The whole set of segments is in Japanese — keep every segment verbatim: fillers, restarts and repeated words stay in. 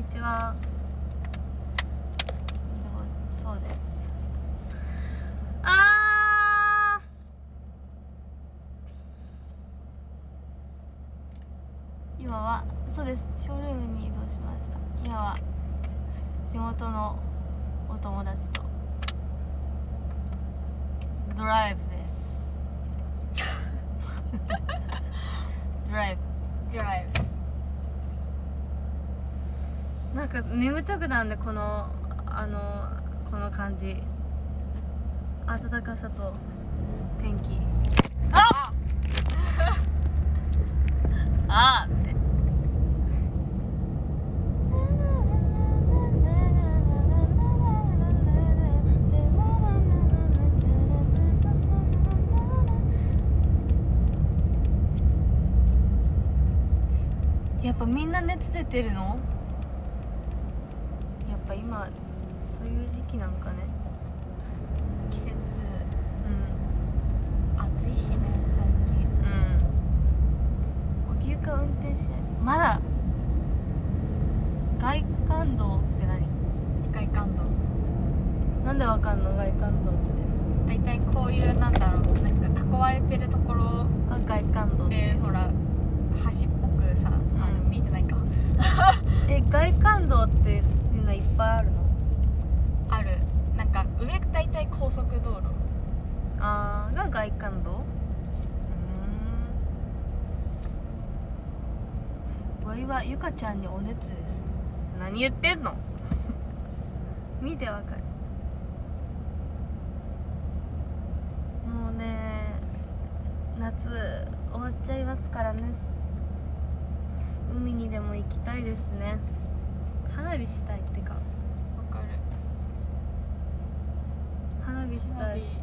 にちは。そうです。あー、今はそうです。ショールームに移動しました。今は地元のお友達とドライブです。ドライブドライブ。なんか眠たくなるんで、このあのこの感じ、暖かさと天気。ああーってやっぱみんな熱出てるの？やっぱ今そういう時期なんかね。 季節、 うん、 暑いしね最近。 うん。お牛か運転しない。まだ外環道って何？ 外環道なんでわかんの？外環道って大体こういうなんだろう、なんか囲われてるところあ、外環道ってでほら橋っぽくさ、あの見えてないかえ、外環道っていうのはいっぱいあるの？ ある。なんか上大体高速道路。 あーが外環道？うーん。わいはゆかちゃんにお熱です。何言ってんの？見てわかる。もうね、夏終わっちゃいますからね。海にでも行きたいですね。花火したいってか、 わかる。 花火したい。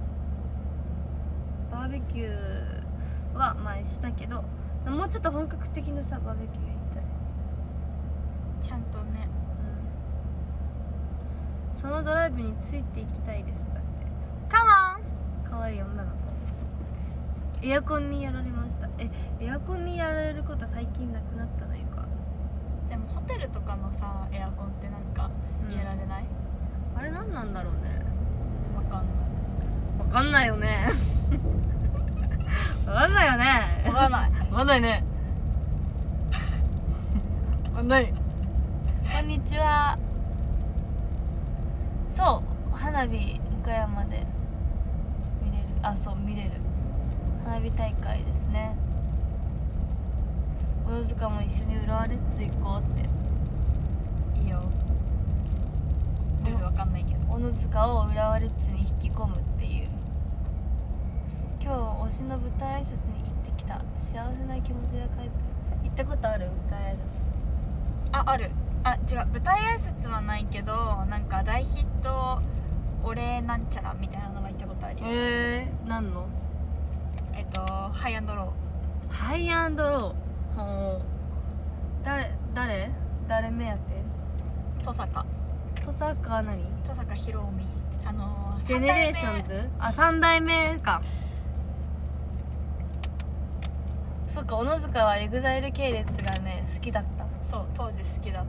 バーベキューは前したけど、もうちょっと本格的なさバーベキューやりたい。 ちゃんとね。 うん、そのドライブについていきたいです。だってカモン、かわいい女の子。エアコンにやられました。え、エアコンにやられること最近なくなったのよか。 でもホテルとかのさエアコンってなんかやられない？ うん、あれ何なんだろうね。 わかんない。 わかんないよね。わかんないよね。 わかんない。 わかんないね。わかんない。こんにちは。そう、花火岡山で見れる。あ、そう、見れる花火大会ですね。小野塚も一緒に浦和レッズ行こうって。 いいよ。ルールわかんないけど。 小野塚を浦和レッズに引き込むっていう。今日推しの舞台挨拶に行ってきた。幸せな気持ちで帰ってる。行ったことある？舞台挨拶。 あ、ある。あ、違う、舞台挨拶はないけど、なんか大ヒットお礼なんちゃらみたいなのは行ったことあるよ。 えー、何の？ えっとハイアンドロー。ハイアンドロー。ほう。誰誰誰目当て？ 登坂登坂は何？ 登坂ひろみ、あのー、 ジェネレーションズ？あ、三代目か。そっか、小野塚はエグザイル系列がね好きだった。 そう、当時好きだった。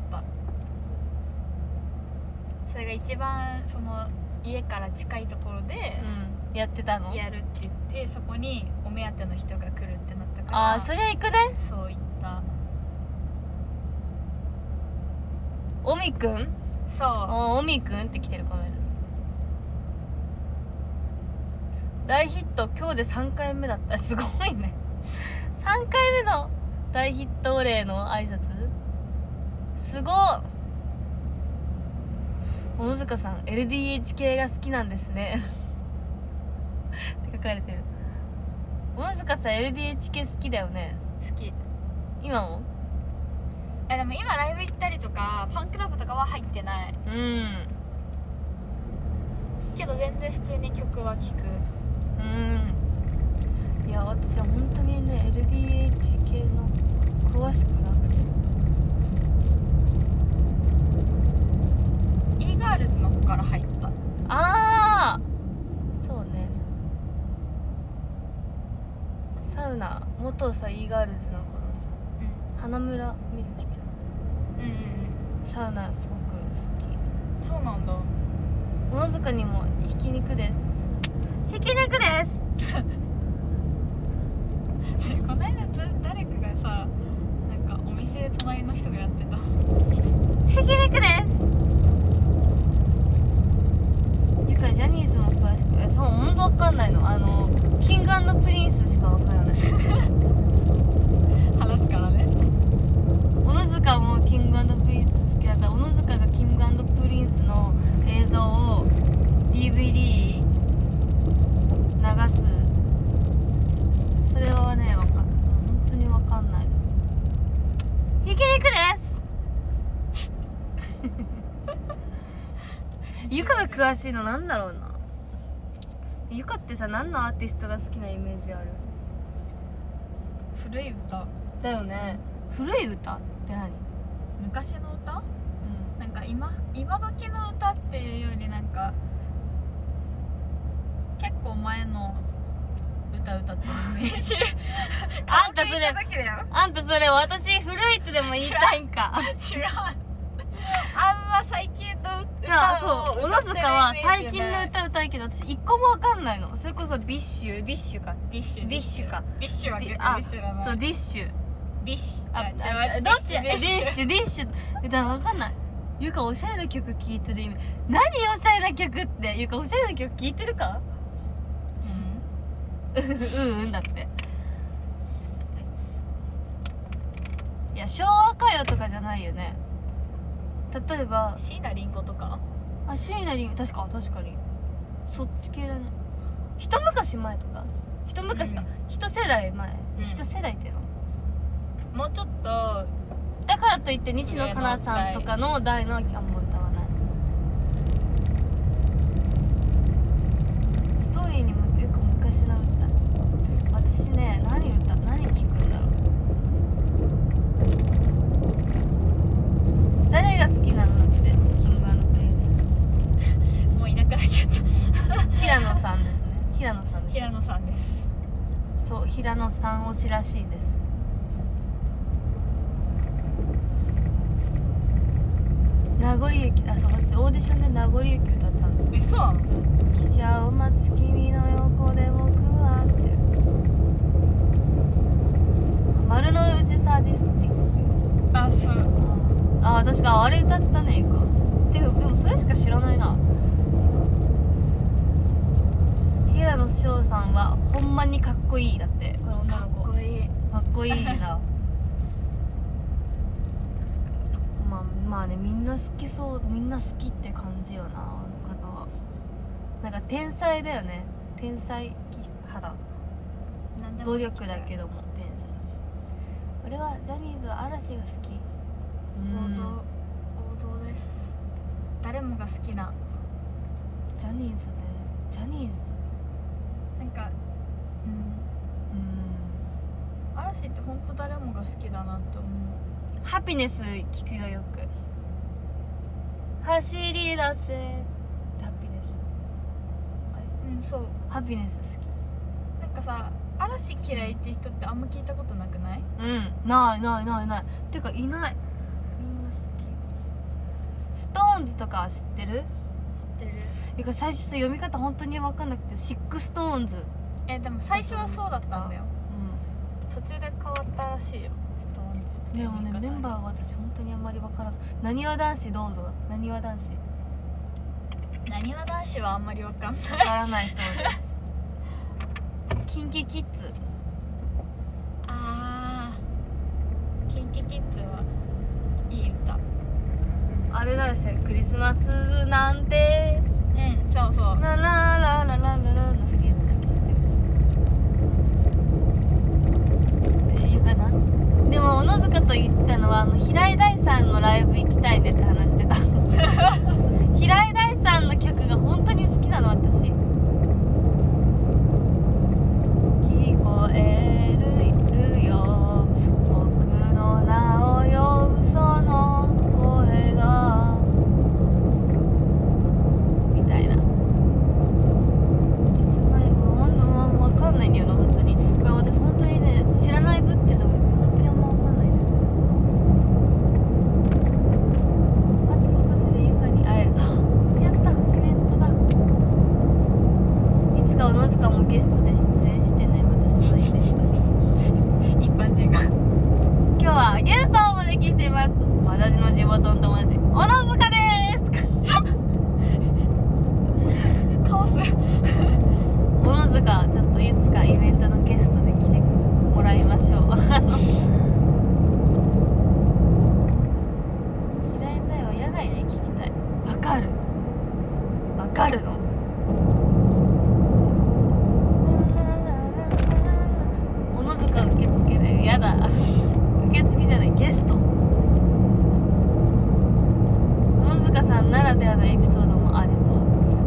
それが一番その家から近いところで、 うん、やってたの？ やるって言って、そこにお目当ての人が来るってなったから。 ああ、そりゃ行くね。 そう言った。 おみくん？ そう、 おおみくんって来てる。コメント大ヒット今日でさんかいめだった。すごいね。さんかいめの大ヒットお礼の挨拶、すごっ。小野塚さん エルディーエイチ 系が好きなんですね。って書かれてる。小野塚さん エルディーエイチ 系好きだよね。 好き。 今も？ え、でも今ライブ行ったりとかファンクラブとかは入ってない。 うん。 けど全然普通に曲は聴く。 うん。いや、私は本当にね エルディーエイチ 系の詳しくなくて。 イーガールズの子から入った。 ああ、そうね。サウナ元さ イーガールズの頃さ、 うん、 花村みずきちゃん、 うんうんうん、 サウナすごく好そうなんだ。 き。小野塚にもひき肉です。ひき肉ですそれこの間だ誰かがさ、なんかお店で隣の人がやってた。 ひき肉です。ゆかジャニーズも詳しく、え、そう本当わかんないの。あのキング&プリンスしかわからない話すからね。 小野塚もキング&プリンス好きだから、小野塚がキング&プリンスの映像を ディーブイディー 流す。それはね、わかんない。本当にわかんない。ひき肉ですゆかが詳しいのなんだろうな。ゆかってさ、何のアーティストが好きなイメージある？ 古い歌。 だよね。古い歌って何？ 昔の歌？ うん、 なんか今今時の歌っていうよりなんか結構前の歌歌ってるイメージあんたそれ顔がいただけだよ。 あんたそれ私古いってでも言いたいんか違うあんま最近のいや歌をそう、小野塚は最近の歌歌歌うけど私一個もわかんないの。それこそビッシュディッシュかディッシュディッシュかビッシュは結構あディッシュだな。 そうディッシュビッシュああじゃあどっち？ディッディッシュシュディッシュだからわかんない。ゆかおしゃれな曲聴いてる意味何？おしゃれな曲ってゆかおしゃれな曲聴いてるか？うんうんうんだって。いや昭和歌謡とかじゃないよね。例えば椎名林檎とか。 あ、椎名林檎確か確かにそっち系だね。一昔前とか一昔か、 うん一世代前、 うん一世代っていうのもうちょっとだからといって西野カナさんとかの代のあんま歌わない。ストーリーにもよく昔の歌。私ね、何歌何聞くんだろう。誰が好きなのってキング&プリンもういなくなっちゃったス平野さんですね。平野さんです。 平野さんです。 そう、平野さん推しらしいです。名残雪、あ、そう、私オーディションで名残雪歌ったの。 え、そうなの？ 汽車を待つ君の横で僕はって丸の内サーディスティック。 あ、そう。 あ、私があれ歌ったね。かてかでもそれしか知らないな。平野紫耀さんはほんまにかっこいい。だってこれ女の子かっこいい。 かっこいいな確かに。まあまあね、みんな好きそう、みんな好きって感じよな、あの方は。なんか天才だよね。天才肌。 なんでも努できちゃう力だけども天才。俺はジャニーズは嵐が好き。 王道、王道です。誰もが好きな。 ジャニーズね。ジャニーズなんか、うん、 うん嵐って本当誰もが好きだなって思う。 ハピネス聞くよ、よく。走り出せハピネス。 うん、そう。 ハピネス好なんかさ、嵐嫌いって人ってあんま聞いたことなくない？ き。うんないないないない。てかいない。みんな好き。ストーンズとか知ってる？ 知ってる。 てか最初さ、読み方本当に分かんなくてシックストーンズ。 え、でも最初はそうだったんだよ。 う途中で変わったらしいよ、ストーンズ。 んでもね、メンバーが私本当にあんまり分からない。なにわ男子どうぞ。なにわ男子なにわ男子はあんまりわかんない。 分からないそうですキンキキッズ。 あー、キンキキッズはいい歌。 あれだよせ、クリスマスなんてうん、そうそう。 ラララララララのフレーズだけ知ってる。え、言うかな。でも小野塚と言ってたのは、あの平井大さんのライブ行きたいねって話してた平井大さんの曲が本当に好きなの私。聞こえるよ僕の名を呼ぶその声がみたいな。キスマイもう分かんないんだよな本当に。これ私本当にね、知らないぶってると本当にあんま分かんないですよ。 ゲストで出演してね、私のイベントに一般人が今日はゲストをお招きしています。私の地元の友達小野塚ですカオス小野塚、ちょっといつかイベントのゲストで来てもらいましょうあの平井大は野外で聞きたい。わかるわかるの。小野塚受付でやだ受付じゃない、ゲスト。小野塚さんならではのエピソードもありそう。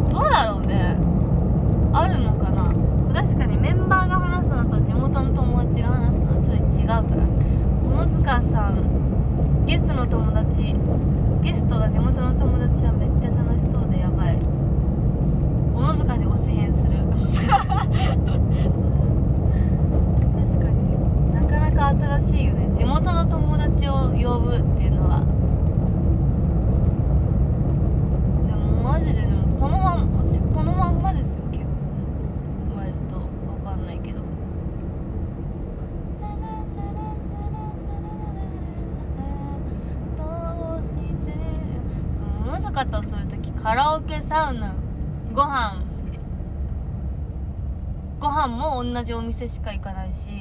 どうだろうね、あるのかな。確かにメンバーが話すのと地元の友達が話すのはちょい違うから。小野塚さんゲストの友達、ゲストが地元の友達はめっちゃ楽しそうでやばい。小野塚で推し変する確かになかなか新しいよね、地元の友達を呼ぶっていうのは。でもマジで、でもこのまん私このまんまですよ、結構割と分かんないけど。どうして小野塚とするときカラオケ、サウナ、ご飯ご飯も同じお店しか行かないし、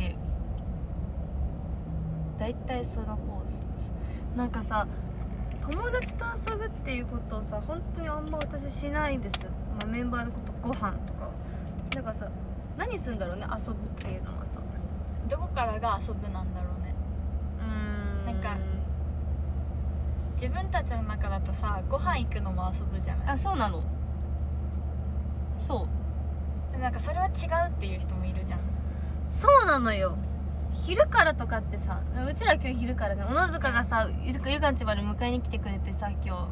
だいたいそのコースです。なんかさ、友達と遊ぶっていうことをさ、本当にあんま私しないんですよ、まあ、メンバーのことご飯とか。なんかさ、何するんだろうね、遊ぶっていうのはさ。 どこからが遊ぶなんだろうね。 うーん、 なんか自分たちの中だとさ、ご飯行くのも遊ぶじゃない。 あ、そうなの。そうでもなんかそれは違うっていう人もいるじゃん。 そうなのよ。昼からとかってさ、うちら今日昼からね、小野塚がさ、ゆゆかんちまで迎えに来てくれてさ、今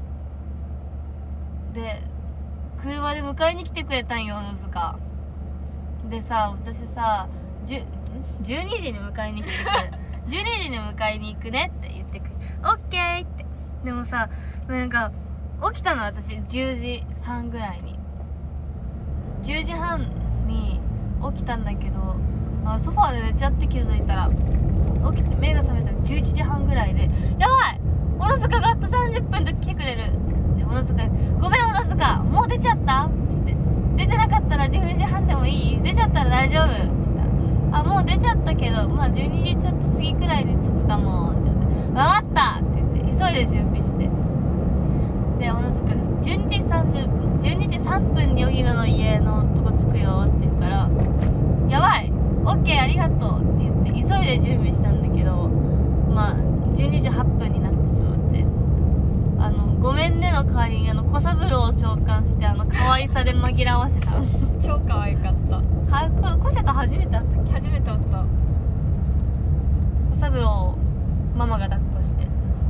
日で車で迎えに来てくれたんよ、小野塚でさ。私さ、じゅじゅうにじに迎えに来てくれじゅうにじに迎えに行くねって言ってくれ、オッケーって。でもさ、なんか起きたの私じゅうじはんぐらいにじゅうじはんに起きたんだけど、あソファーで寝ちゃって気づいたら、起きて目が覚めたらじゅういちじはんぐらいで、やばい小野塚があとさんじゅっぷんで来てくれる。で小野塚に、ごめん小野塚もう出ちゃったって言って、出てなかったらじゅうじはんでもいい、出ちゃったら大丈夫って言ったら、あもう出ちゃったけど、まあじゅうにじちょっと過ぎくらいに着くかもって言って、分かったって言って急いで準備して、で小野塚がじゅうにじさんじゅうじゅうにじさんぷんに荻野の家のとこ着くよって言うから、やばいオッケーありがとうって言って急いで準備したんだけど、まあじゅうにじはっぷんになってしまって、あのごめんねの代わりにあの小三郎を召喚して、あの可愛さで紛らわせた超可愛かった。 はこコシャと初めて会ったっけ。 初めて会った。 小三郎をママが抱っこして連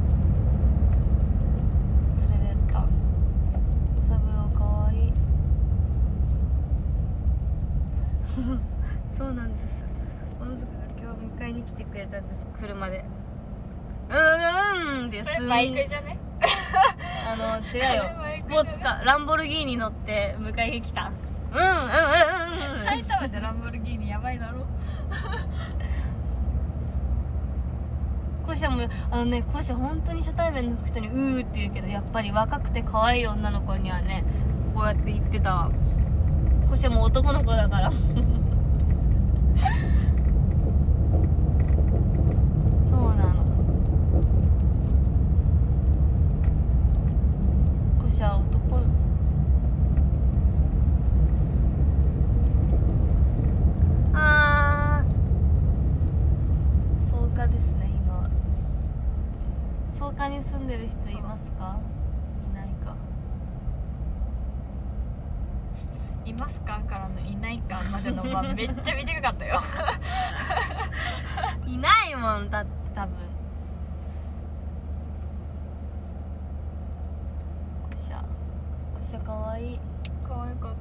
れてった。小三郎かわいいそうなんです。小野塚が今日迎えに来てくれたんです、車で。うーんです。 それバイクじゃねあの違うよ、スポーツカーランボルギーニ乗って迎えに来た。うんうんうんうんうん埼玉でランボルギーニやばいだろコシャもあのね、コシャ本当に初対面の人にうーって言うけど、やっぱり若くて可愛い女の子にはねこうやって言ってたわ。コシャも男の子だからそうなの、コシャは男のあー草加ですね。今草加に住んでる人いますか？いないか。 いますかからのいないかまでのまめっちゃ短かったよいないもんだって多分。コシャコシャかわいい。 可愛かった。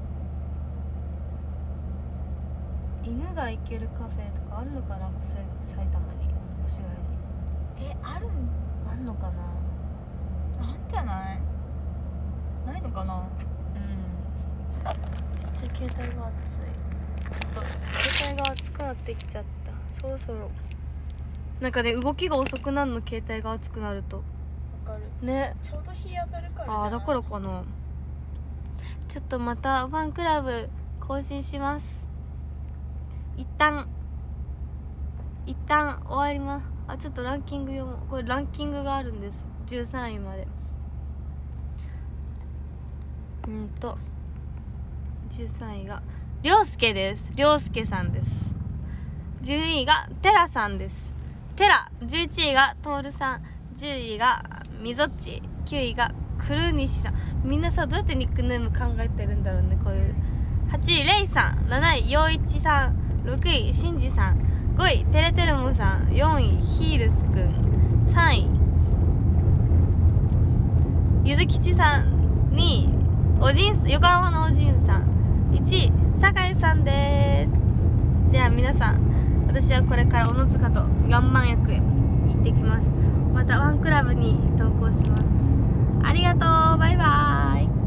犬が行けるカフェとかあんのかな、埼玉に、越谷に。 え、あるんあんのかな。 なんじゃないないのかな。 うん、 ちゃ携帯が熱い。ちょっと携帯が熱くなってきちゃった。そろそろなんかね、動きが遅くなるの、携帯が熱くなると。 わかるね。 ちょうど日当たるからじゃない？ ああ、だからかな。ちょっとまたファンクラブ更新します。一旦一旦終わります。あ、ちょっとランキング読もう。これランキングがあるんです。じゅうさんいまで。うんとじゅうさんいがりょうすけです。りょうすけさんです。じゅうにいがてらさんです。てら。じゅういちいがとおるさん。じゅういがみぞっち。きゅういがくるにしさん。みんなさ、どうやってニックネーム考えてるんだろうね、こういう。はちいれいさん。なないよういちさん。ろくいしんじさん。ごいてれてるもさん。よんいヒールスくん。さんいゆずきちさん。にいおじんす、横浜のおじんさん。いちい酒井さんです。じゃあ皆さん、私はこれから小野塚と岩盤浴へ行ってきます。またワンクラブに投稿します。ありがとう。バイバーイ。